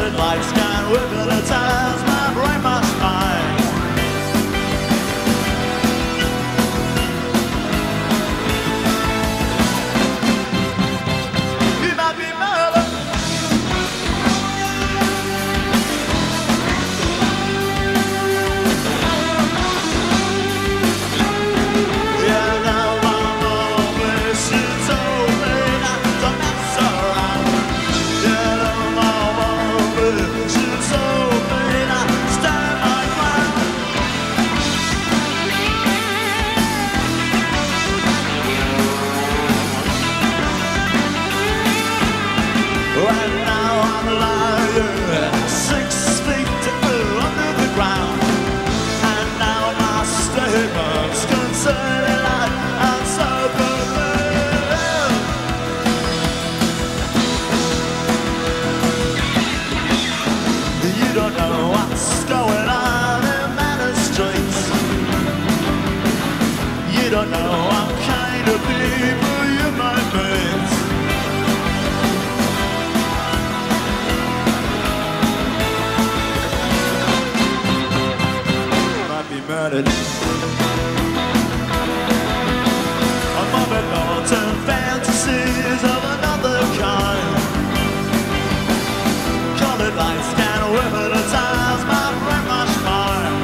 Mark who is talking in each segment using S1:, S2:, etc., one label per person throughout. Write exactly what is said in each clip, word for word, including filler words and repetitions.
S1: Colored lights can whip at the times, my brain must mind. You might be murdered. Yeah, now I'm all this is open, don't mess around. Yeah, now I'm all this is open, I stand my ground. Right now I'm lying six feet under the ground, and now my statements concerning life and so fulfilled. You don't know what's going on in Manor Streets. You don't know what kind of people you might meet. Be murdered. I'm up at northern fantasies of another kind. Colored lights can whip at the times, my brain must mind.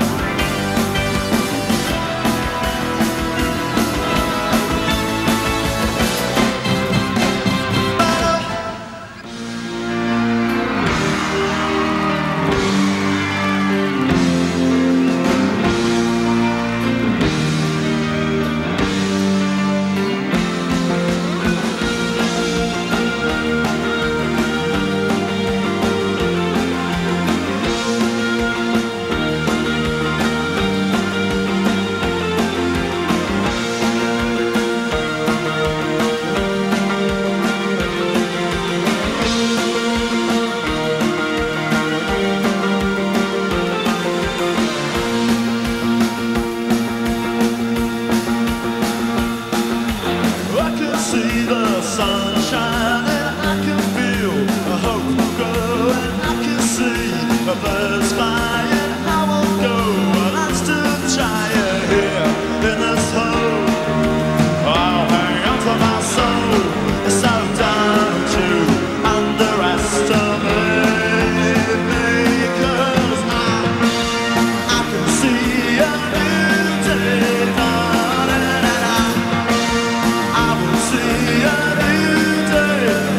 S1: See the sun shining, I can feel the hope growing, I can see the birds flying, I won't go, but I'm still trying here in this hole. I'll hang on to my soul, it's so dumb to underestimate me, 'cause I, I can see a new day dawning, and I I will see a new day.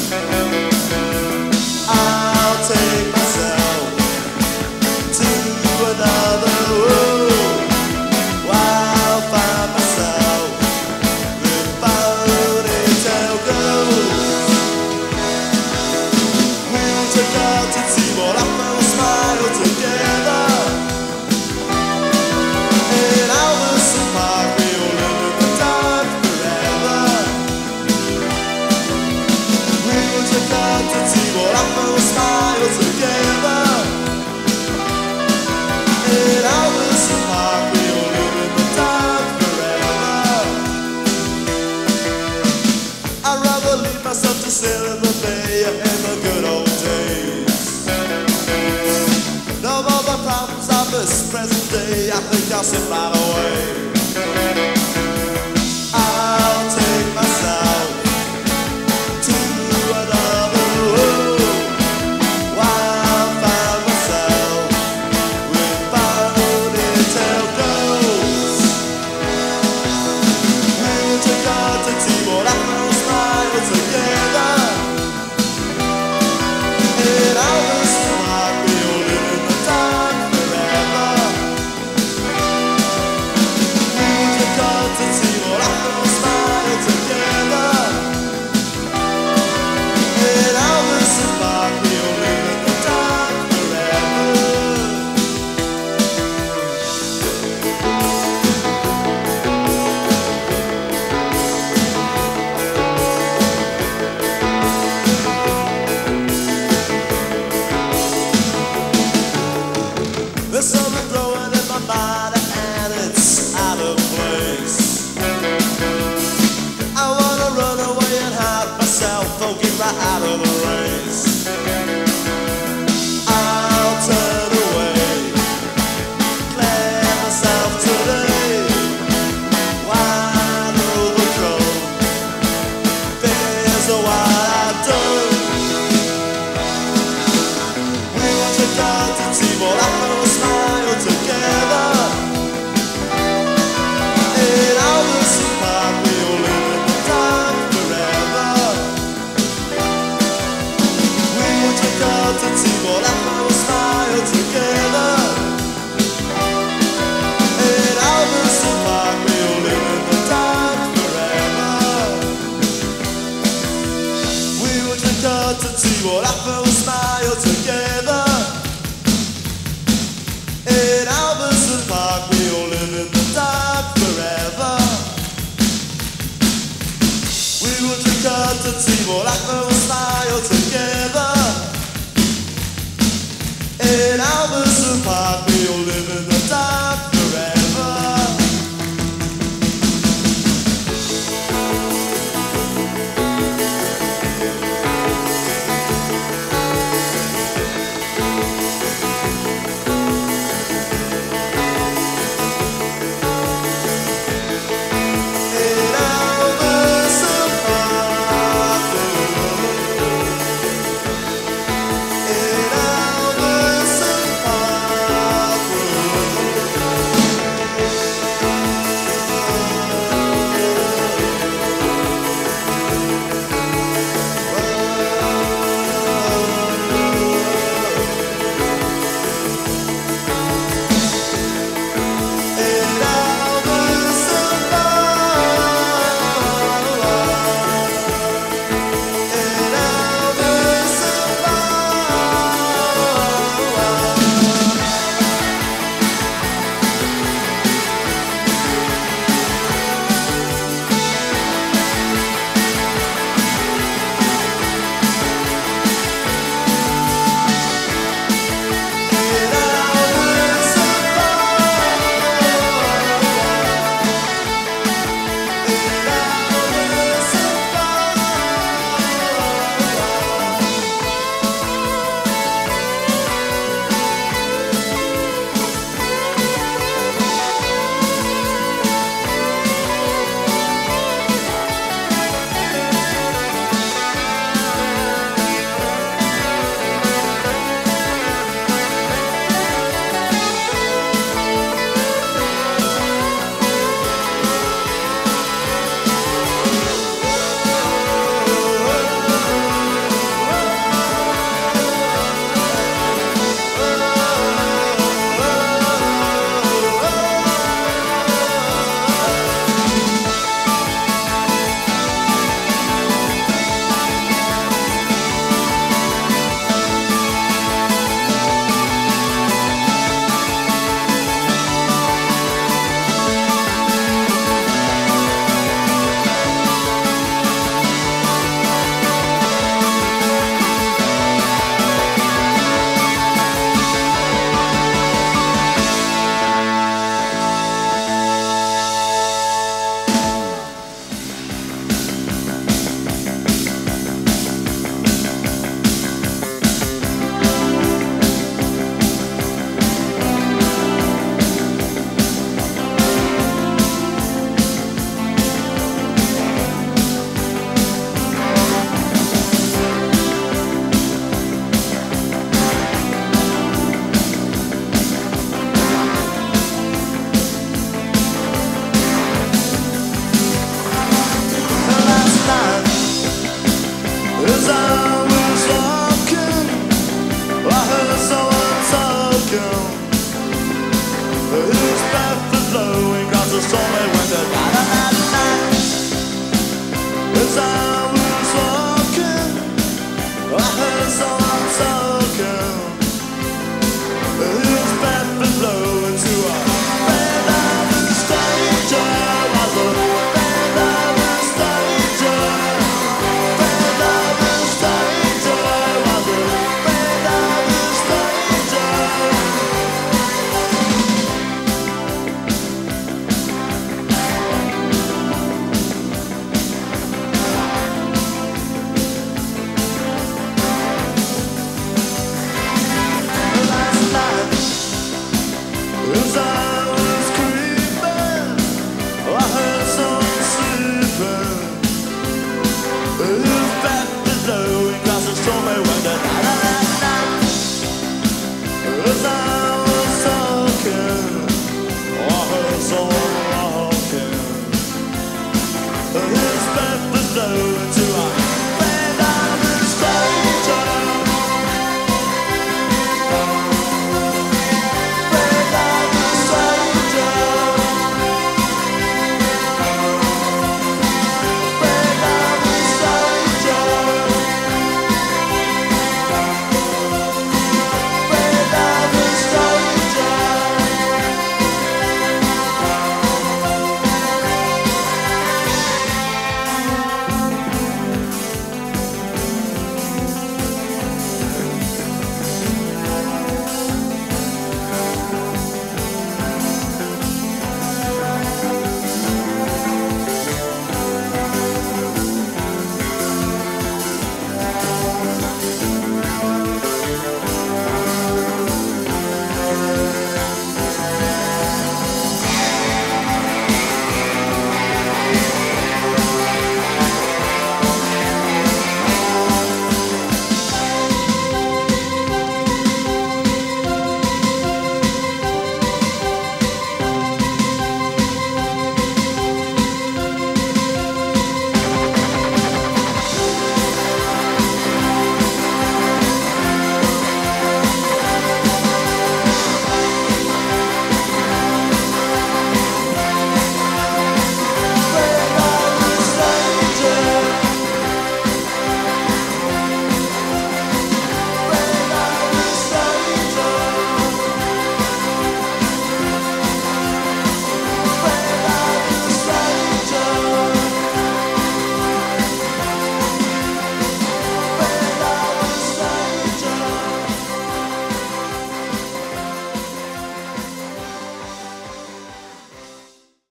S1: I'll take myself to another world, while I'll find myself with ponytail girls. We'll take out to Timor, I will smile together. In Alderson Park, we'll live in the dark forever. We'll take out to Timor, I will smile together. In Alderson Park, we'll live in the dark forever. I'd rather leave myself to sail in the bay in the good old days. No more the problems of this present day, I think I'll slip right away. I'll take myself to another world, while I'll find myself with ponytail girls. We'll take out to Timor, I will smile together. In Alderson Park, we'll live in the dark forever. We'll take out to Timor, I will smile together. In Alderson Park, we'll live in the dark forever. There's something growing in my mind and it's out of place. I wanna run away and hide myself, or get right out of the race. I'll turn away, clear myself today, wide overgrown. There's a wide I do. We want to go to Timor, I will smile together. In Alderson Park, we'll live in the dark forever. We want to go to Timor, I will smile together. In Alderson Park, we'll live in the dark forever. We want to go to Timor, I will smile together. In Alderson Park, we'll live in the dark forever. We will drink out to Timor, like we will smile together. In Alderson Park, we'll live in the dark forever. In Alderson Park, As I was walking, I heard someone talking. His breath was blowing across the stormy